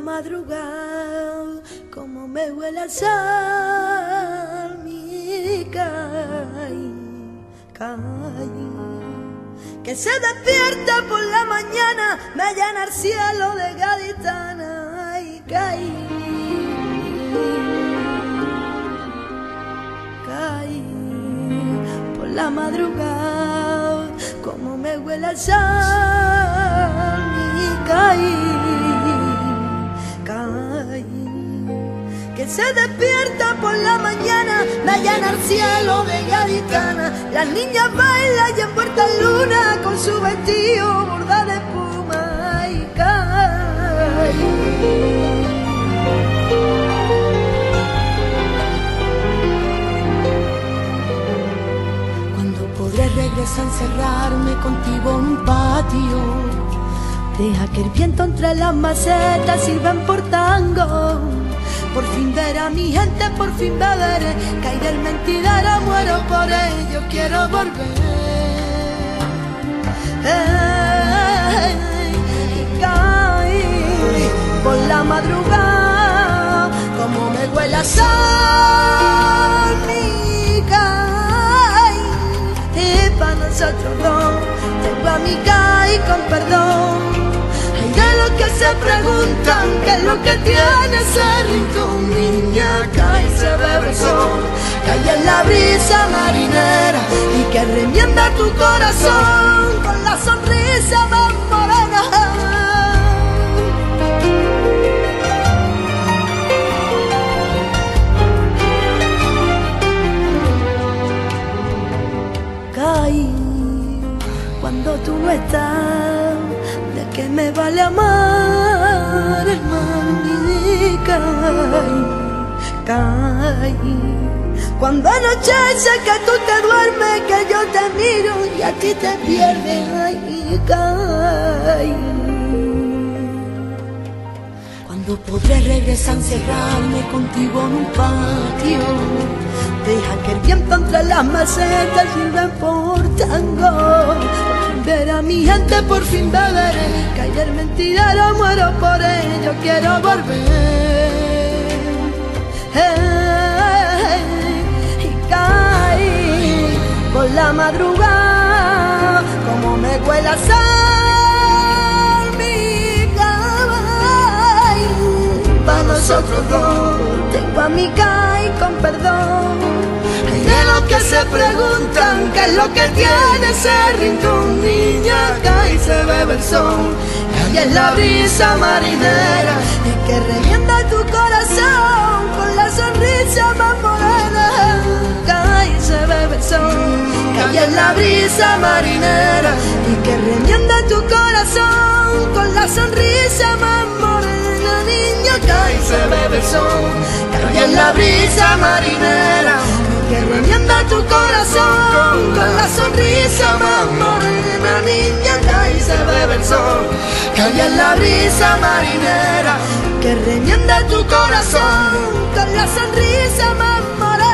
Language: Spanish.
madrugada, como me huele a sal, mi que se despierta por la mañana, me llena el cielo de gaditana y caí por la madrugada, como me huele a sal, y caí, que se despierta por la mañana, me llena el cielo de gaditana. Las niñas bailan y envuelta en luna con su vestido bordado de espuma y caí. Cuando podré regresar a encerrarme contigo en un patio, deja que el viento entre las macetas sirvan por tango. Por fin ver a mi gente, por fin beberé, caí del mentidero, muero por ello, quiero volver. Y caí por la madrugada, como me huele a sal, mi caí. Y para nosotros dos, tengo a mi caí con perdón. Que se preguntan qué es lo que tiene ese rincón, niña, cae y se bebe el sol, cae en la brisa marinera y que remienda tu corazón con la sonrisa más morena. Caí cuando tú no estás, que me vale amar, hermano, caí. Cuando anochece que tú te duermes, que yo te miro y a ti te pierdes, ay, caí. Cuando podré regresar a encerrarme contigo en un patio, deja que el viento entre las macetas sirva por tango. Ver a mi gente, por fin beberé, caí el mentidero, muero por ello, quiero volver. Y caí por la madrugada, como me huele a sal, mi caí. Para nosotros dos, tengo a mi caí con perdón. Que se preguntan qué es lo que tiene ese rincón, niña, cae y se bebe el sol, cae en la brisa marinera y que revienta tu corazón con la sonrisa más morena. Cae y se bebe el sol, cae en la brisa marinera y que revienta tu corazón con la sonrisa más morena, niña, cae y se bebe el sol, cae en la brisa marinera que remienda tu corazón con la sonrisa más morena, niña, cae y se bebe el sol, cae en la brisa marinera, que remienda tu corazón con la sonrisa más morena.